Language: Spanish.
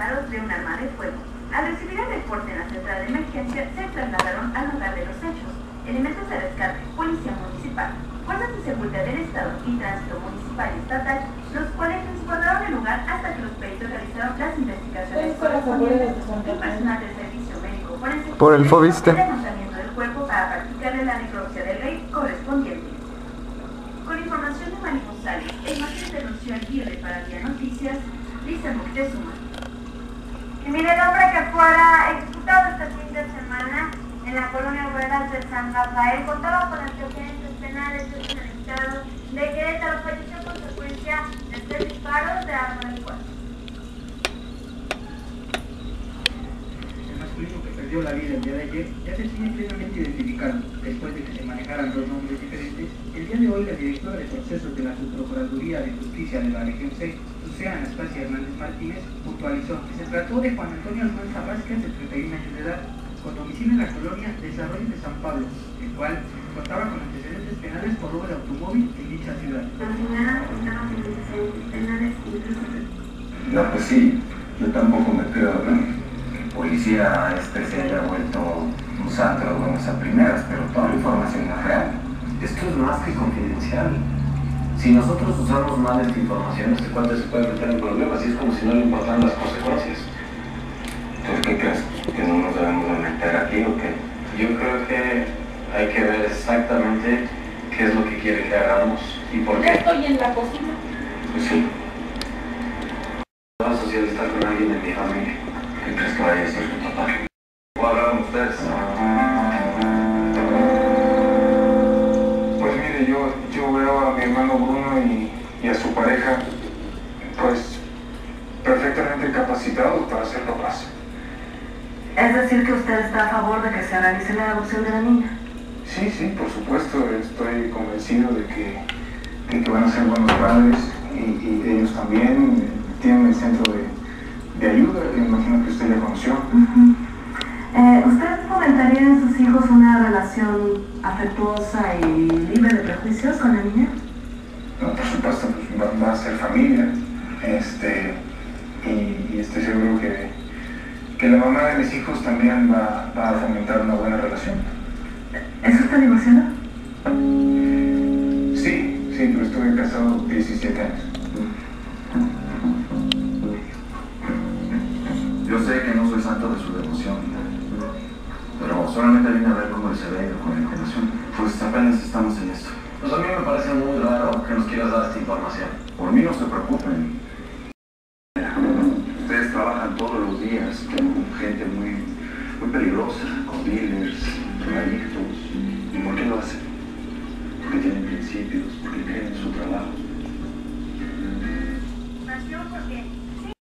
disparos de un arma de fuego. Al recibir el reporte en la central de emergencia, se trasladaron al lugar de los hechos. Elementos de rescate, policía municipal, fuerzas de seguridad del Estado y tránsito municipal y estatal, los cuales resguardaron el lugar hasta que los peritos realizaron las investigaciones correspondientes y personal del servicio médico forense por el Fobiste el desmontamiento del cuerpo para practicarle la necropsia del rey correspondiente. Con información de Mari González, imagen de Rocío Aguirre para Vía Noticias, Lisa Moctezuma. Y mire, el hombre que fuera ejecutado este fin de semana en la colonia Obreras de San Rafael contaba con antecedentes penales en el estado de Querétaro, falleció a consecuencia de 3 disparos de arma de fuego. El masculino que perdió la vida el día de ayer ya se tiene plenamente identificado. Después de que se manejaran 2 nombres diferentes, el día de hoy la directora de procesos de la Subprocuraduría de Justicia de la Región 6, Lucía Anastasia Hernández Martínez, puntualizó que se trató de Juan Antonio Almanza Vázquez, de 31 años de edad, con domicilio en la colonia Desarrollo de San Pablo, el cual contaba con antecedentes penales por robo de automóvil en dicha ciudad. La señora contaba con antecedentes penales incluso. No, pues sí, yo tampoco me creo que el policía se haya vuelto un santo de buenas a primeras, pero toda la información es real. Esto es más que confidencial. Si nosotros usamos mal esta información, este cuate se puede meter en problemas y es como si no le importaran las consecuencias. ¿Entonces qué crees? ¿Que no nos debemos de meter aquí o qué? Yo creo que hay que ver exactamente qué es lo que quiere que hagamos y por qué. Ya estoy en la cocina. Pues sí. Voy a socializar con alguien de mi familia. ¿Qué crees que vaya a decir tu papá? ¿Puedo hablar con ustedes? Pues mire, yo veo a mi hermano Bruno y a su pareja, pues, perfectamente capacitados para ser papás. Es decir, que usted está a favor de que se realice la adopción de la niña. Sí, por supuesto, estoy convencido de que van a ser buenos padres y ellos también tienen el centro de ayuda, que me imagino que usted ya conoció. ¿Usted fomentaría en sus hijos una relación afectuosa y libre de prejuicios con la niña? No, por supuesto, pues va a ser familia, y estoy seguro que la mamá de mis hijos también va a fomentar una buena relación. ¿Es usted divorciado? Sí, pero estuve casado 17 años. Yo sé que no soy santo de su devoción, pero solamente vine a ver cómo se ve con la información. Pues apenas estamos en esto. Pues a mí me parece muy raro que nos quieras dar esta información. Por mí no se preocupen. Ustedes trabajan todos los días con gente muy peligrosa, con dealers, con adictos. ¿Y por qué lo hacen? Porque tienen principios, porque